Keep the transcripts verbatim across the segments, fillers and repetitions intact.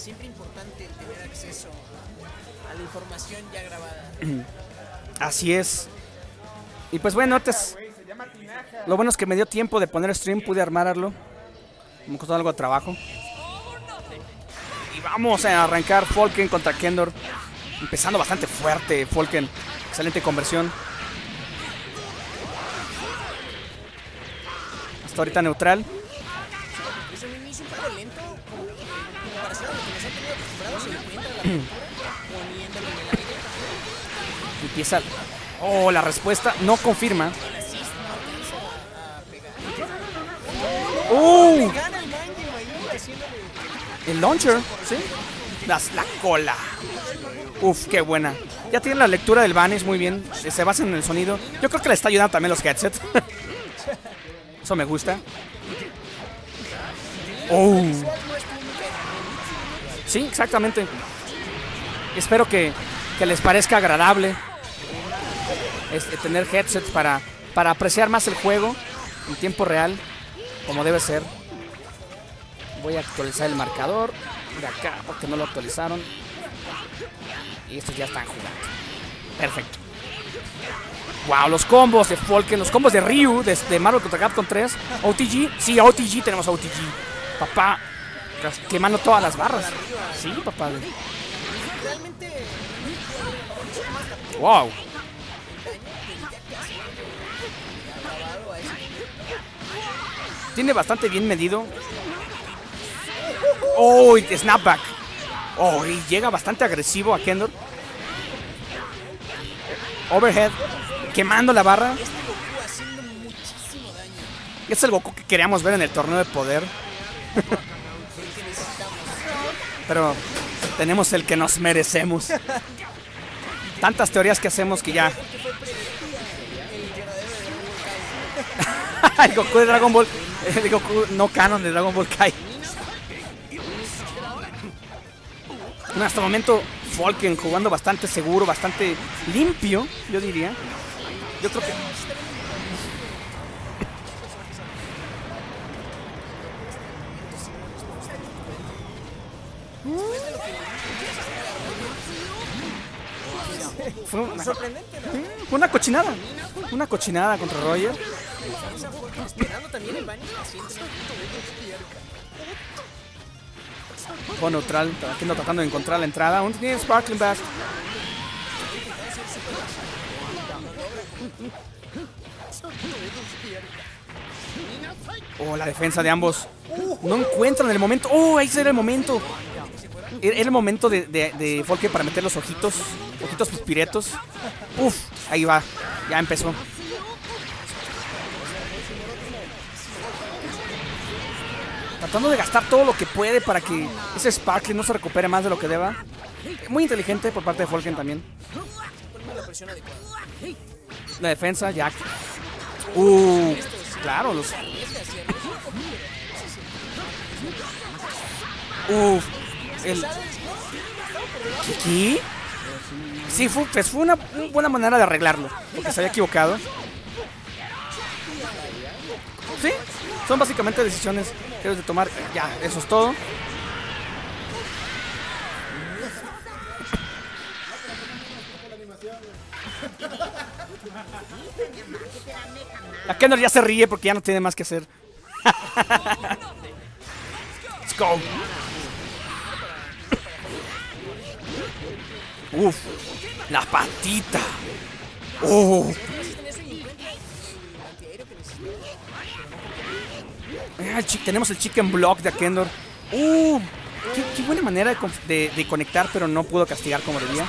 siempre importante tener acceso a la información ya grabada. Así es. Y pues bueno, antes, lo bueno es que me dio tiempo de poner stream, pude armarlo. Me costó algo de trabajo. Y vamos a arrancar Falken contra Kendor. Empezando bastante fuerte Falken. Excelente conversión. Hasta ahorita neutral. Es un inicio un poco lento, como en comparación a lo que nos han tenido acostumbrados, y encuentra la apertura poniéndolo en el aire. Empieza. Oh, la respuesta no confirma. El assist no alcanza a pegar. ¡Uh! Le gana el Mangy ahí haciéndole. El launcher, ¿sí? Las, la cola. Uf, qué buena. Ya tienen la lectura del Vanish muy bien. Se basa en el sonido. Yo creo que le está ayudando también los headsets. Eso me gusta. Oh. Sí, exactamente. Espero que, que les parezca agradable este, tener headsets para, para apreciar más el juego en tiempo real, como debe ser. Voy a actualizar el marcador de acá porque no lo actualizaron. Y estos ya están jugando. Perfecto. Wow, los combos de Falken, los combos de Ryu, de, de Marvel contra Capcom tres. O T G, sí, O T G, tenemos O T G. Papá, quemando todas las barras. Sí, papá. Realmente. Wow. Tiene bastante bien medido. Oh, y snapback. Oh, y llega bastante agresivo a Kendor. Overhead. Quemando la barra. Este Goku haciendo muchísimo daño. Es el Goku que queríamos ver en el torneo de poder. El que necesitamos. Pero tenemos el que nos merecemos. Tantas teorías que hacemos que ya. El Goku de Dragon Ball. El Goku no canon de Dragon Ball Kai. Bueno, hasta el momento Falken jugando bastante seguro, bastante limpio, yo diría. Yo creo que... Fue una, Sorprendente, ¿no? fue una cochinada. Una cochinada contra Roger. Esperando también el Vanish paciente. Fue neutral, Kendor tratando de encontrar la entrada. Aún tiene Sparkling Blast. Oh, la defensa de ambos. No encuentran el momento. Oh, ahí era el momento. Era el momento de, de, de Falken para meter los ojitos. Ojitos pispiretos. Uf, ahí va. Ya empezó. Tratando de gastar todo lo que puede para que ese Sparkling no se recupere más de lo que deba. Muy inteligente por parte de Falken también. La defensa, Jack. Uh, claro, los... Uf, el... ¿Qué? Sí, fue, pues fue una buena manera de arreglarlo, porque se había equivocado. Sí, son básicamente decisiones que debes de tomar. Ya, eso es todo. La Kendor ya se ríe porque ya no tiene más que hacer. Let's go. Uf, la patita. Oh. Ah, tenemos el chicken block de Kendor. Uh, qué, qué buena manera de, de, de conectar, pero no pudo castigar como debía.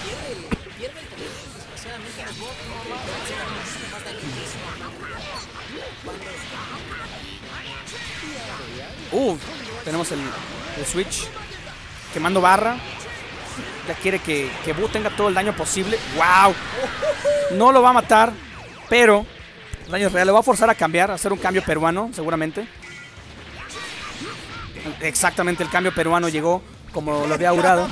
Uh, tenemos el, el switch. Quemando barra. Ya quiere que, que Buu tenga todo el daño posible. ¡Wow! No lo va a matar, pero el daño es real. Lo va a forzar a cambiar, a hacer un cambio peruano, seguramente. Exactamente, el cambio peruano llegó como lo había augurado.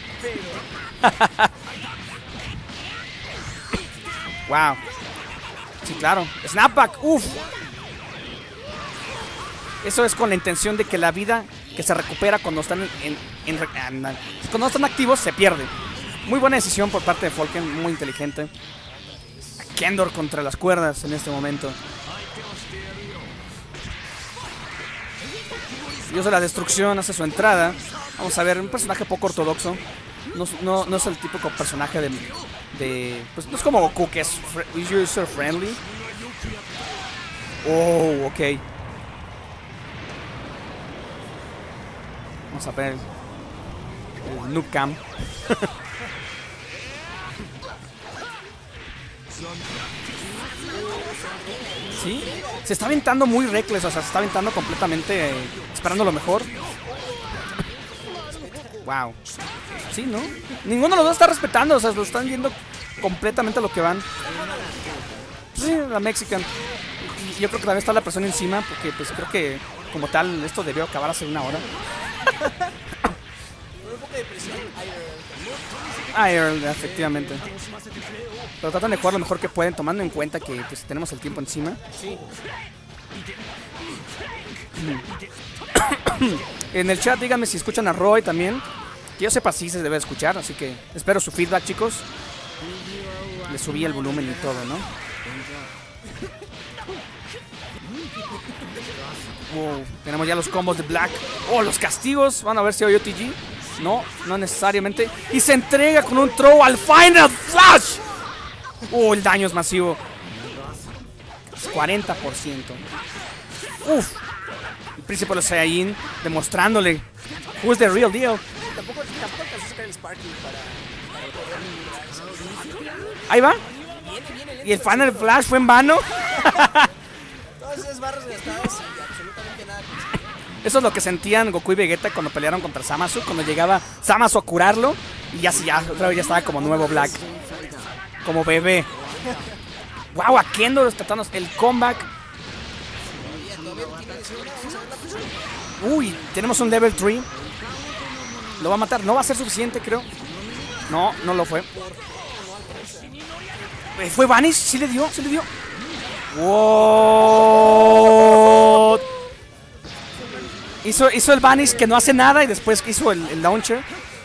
¡Wow! Sí, claro. Snapback. ¡Uf! Eso es con la intención de que la vida que se recupera cuando están en, en, en, en, cuando no están activos, se pierde. Muy buena decisión por parte de Falken, muy inteligente. Kendor contra las cuerdas en este momento. Dios de la destrucción hace su entrada. Vamos a ver, un personaje poco ortodoxo. No, no, no es el típico personaje de, de... Pues no es como Goku, que es user friendly. Oh, ok. Vamos a ver el Noob Cam. Sí, se está aventando muy reckless, o sea, se está aventando completamente eh, esperando lo mejor. Wow. Sí, ¿no? Ninguno de los dos está respetando, o sea, lo están viendo completamente a lo que van. Sí, la Mexican. Y yo creo que también está la presión encima, porque pues creo que como tal esto debió acabar hace una hora. Ireland, efectivamente. Pero tratan de jugar lo mejor que pueden, tomando en cuenta que pues, tenemos el tiempo encima. Sí. En el chat díganme si escuchan a Roy también. Que yo sepa si se debe escuchar, así que espero su feedback, chicos. Le subí el volumen y todo, ¿no? Wow, tenemos ya los combos de Black. Oh, los castigos. Van a ver si hay O T G. No, no necesariamente. Y se entrega con un throw al Final Flash. Oh, el daño es masivo. cuarenta por ciento. Uf. El príncipe de los Saiyajin demostrándole who's the real deal. Tampoco, tampoco alcanzó a sacar el Sparking para, para poder... Ahí va. Viene, viene lento. Y el Final Flash fue en vano. Todas esas barras gastadas y absolutamente nada. Eso es lo que sentían Goku y Vegeta cuando pelearon contra Zamasu. Cuando llegaba Zamasu a curarlo. Y ya, ya otra vez ya estaba como nuevo Black. Como bebé. Wow, a Kendo tratando el comeback. Uy, tenemos un level tres. Lo va a matar. No va a ser suficiente, creo. No, no lo fue. ¿Fue Vanish? ¿Sí le dio? ¿Sí le dio? Wow. Hizo, hizo el Vanish que no hace nada y después hizo el, el launcher.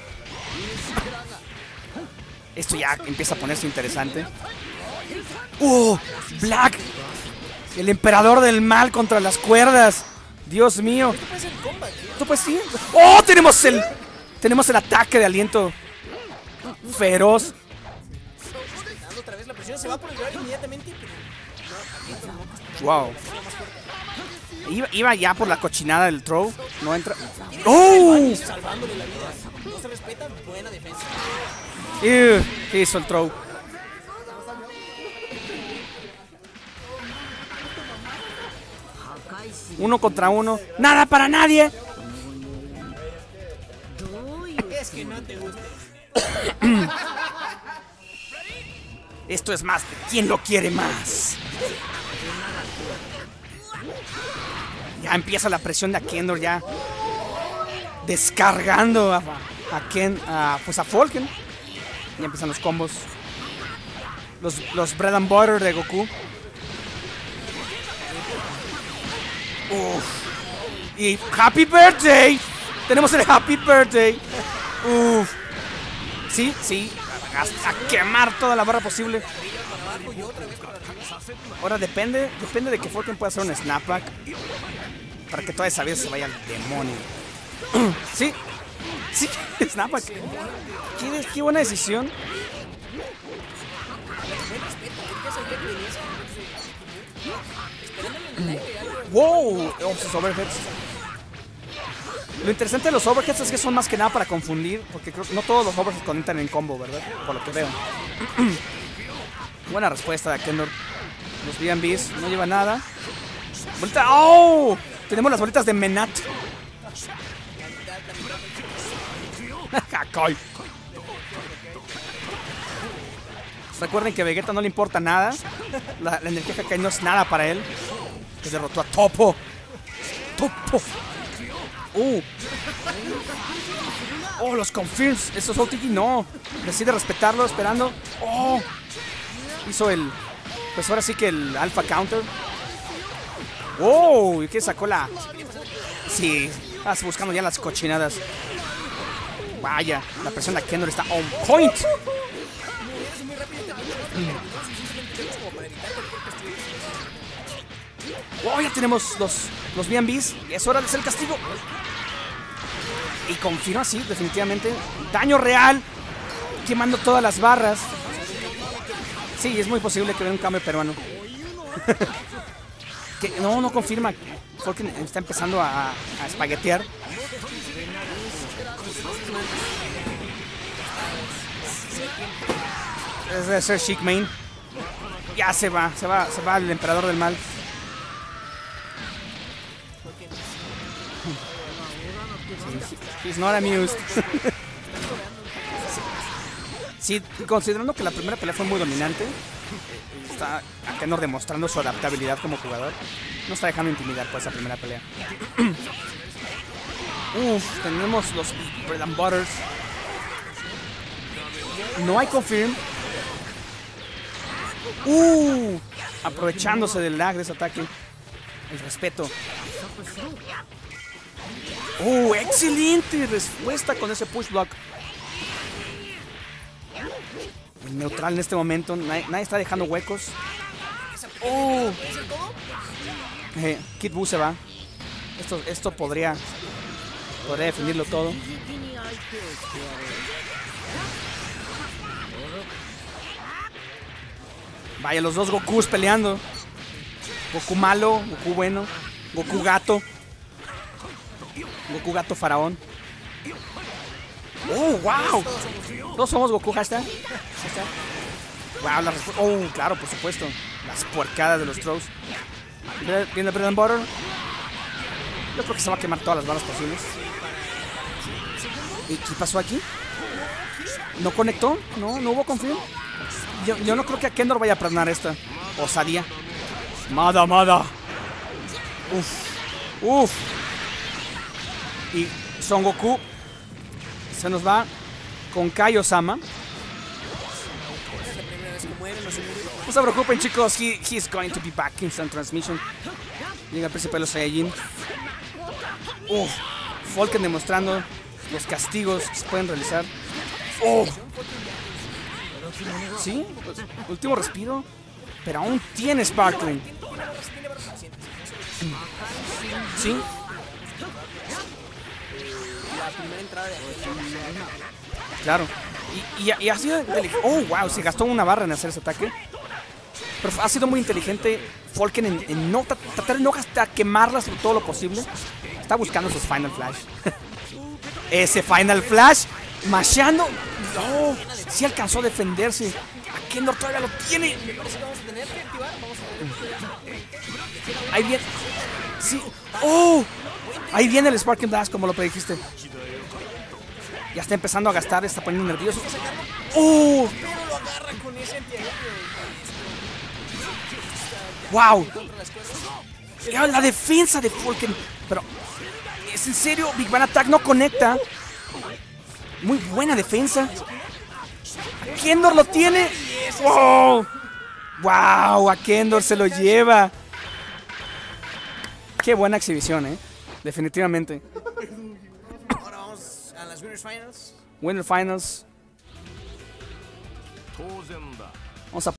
Esto ya empieza a ponerse interesante. ¡Uh! Black. El emperador del mal contra las cuerdas. Dios mío. Esto pues sí. ¡Oh! Tenemos el... Tenemos el ataque de aliento feroz. Otra vez la presión se va por el grab inmediatamente. Wow. Iba, iba ya por la cochinada del throw. No entra. ¡Oh! Salvándole la vida. No se respeta, buena defensa. Ew, ¿qué hizo el throw? Uno contra uno. ¡Nada para nadie! Es que no te gusta. Esto es más de quien lo quiere más. Ya empieza la presión de Kendor ya descargando a, a Ken, a, pues a Falken. Ya empiezan los combos. Los, los bread and butter de Goku. Uf. Y Happy Birthday. Tenemos el Happy Birthday. Uf. Sí, sí. A, a quemar toda la barra posible. Ahora depende, depende de que Falken pueda hacer un snapback para que toda esa vida se vaya al demonio. Sí, sí, snapback. ¿Qué, qué buena decisión. Wow, oh, sus overheads. Lo interesante de los overheads es que son más que nada para confundir, porque creo que no todos los overheads conectan en combo, ¿verdad? Por lo que veo. Buena respuesta de Kendor. Los B and Bs no lleva nada. ¡Bolita! ¡Oh! Tenemos las bolitas de Menat. Recuerden que a Vegeta no le importa nada. La, la energía Hakai no es nada para él. Que derrotó a Topo. Topo. Uh. Oh, los confirms. Esos O T G no. Decide respetarlo, esperando. Oh. Hizo el... Pues ahora sí que el alpha counter. Oh, ¿y qué sacó la...? Sí. Estás buscando ya las cochinadas. Vaya, la presión de Kendor está on point. Oh, ya tenemos los, los B and Bs. Es hora de hacer el castigo. Y confirma, sí, definitivamente. Daño real. Quemando todas las barras. Sí, es muy posible que vea un cambio peruano. que, no, no confirma. Porque está empezando a, a espaguetear. Es de ser Chic Main. Ya se va, se va, se va el emperador del mal. He's not amused. Sí, considerando que la primera pelea fue muy dominante, está a Kendor demostrando su adaptabilidad como jugador. No está dejando intimidar por esa primera pelea. Uf, tenemos los Bread and Butters. No hay confirm. Uh, aprovechándose del lag de ese ataque. El respeto. Uh, excelente respuesta con ese push block. El neutral en este momento. Nadie, nadie está dejando huecos. Uh. Eh, Kid Buu se va. Esto, esto podría Podría definirlo todo. Vaya, los dos Gokus peleando. Goku malo, Goku bueno, Goku gato, Goku gato faraón. ¡Oh, wow! Todos somos Goku, hashtag. hashtag. Wow, la respuesta. Oh, claro, por supuesto. Las puercadas de los throws. ¿Viene el Bread and Butter? Yo creo que se va a quemar todas las balas posibles. ¿Y qué pasó aquí? ¿No conectó? ¿No? ¿No hubo confío? Yo, yo no creo que a Kendor vaya a perdonar esta osadía. Mada, mada. Uf. Uf. Y Son Goku se nos va con Kaio-sama. No se preocupen, chicos. He, he's going to be back. Instant transmission. Llega el príncipe de los Saiyajin. Uf. Falken demostrando los castigos que se pueden realizar. Oh. Sí, pues, último respiro. Pero aún tiene Sparkling. Sí. Claro. Y, y, y ha sido inteligente. Oh, wow, se gastó una barra en hacer ese ataque. Pero ha sido muy inteligente Falken en, en no tratar de no gastar, quemarlas todo lo posible. Está buscando sus Final Flash. Ese Final Flash, masheando. No, sí alcanzó a defenderse. A Kendor todavía lo tiene. Ahí viene. Sí. Oh, ahí viene el Sparking Dash, como lo predijiste. Ya está empezando a gastar, está poniendo nervioso. ¡Oh! ¡Wow! La defensa de Falken. Pero, ¿es en serio? Big Bang Attack no conecta. Muy buena defensa. Kendor lo tiene. ¡Wow! ¡Wow! A Kendor se lo lleva. Qué buena exhibición, ¿eh? Definitivamente. Ahora vamos a las Winners Finals. Winner Finals. Vamos a